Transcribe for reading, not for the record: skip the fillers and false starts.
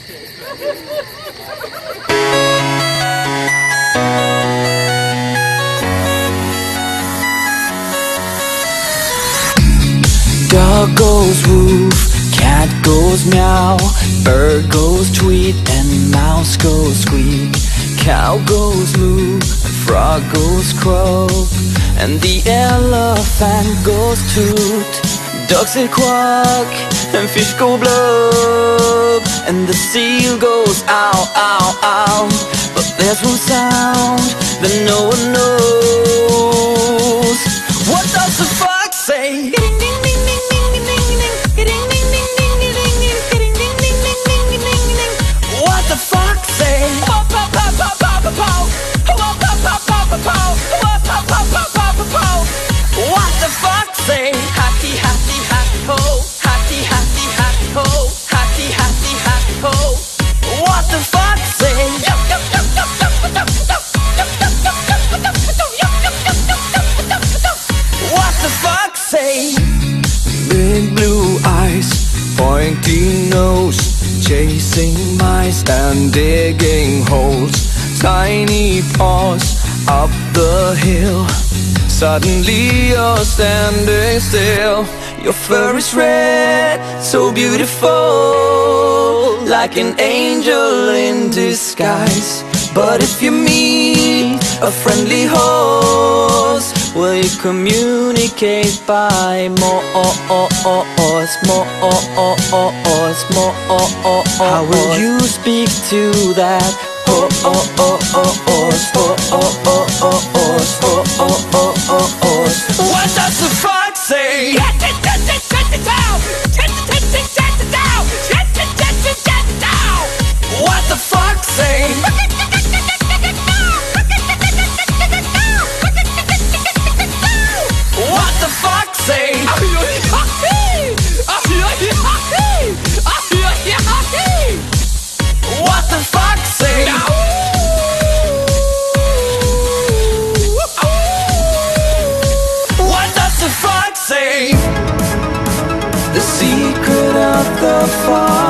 Dog goes woof, cat goes meow, bird goes tweet, and mouse goes squeak. Cow goes moo, frog goes croak, and the elephant goes toot. Ducks say quack, and fish go blub, and the seal goes ow, ow, ow. But there's one sound that no one knows. What does the fox say? What the fox say? What the fox say? Hatty, hatty, hatty ho, hatty, hatty, hatty ho, hatty, hatty, hatty ho. What the fox say? What the fox say? Big blue eyes, pointy nose, chasing mice and digging holes. Tiny paws up the hill. Suddenly you're standing still. Your fur is red, so beautiful, like an angel in disguise. But if you meet a friendly horse, will you communicate by more? How will you speak to that horse? What does the fox say? What the fox say? What the fox say? What the fox say? What does the fox say? The secret of the fox.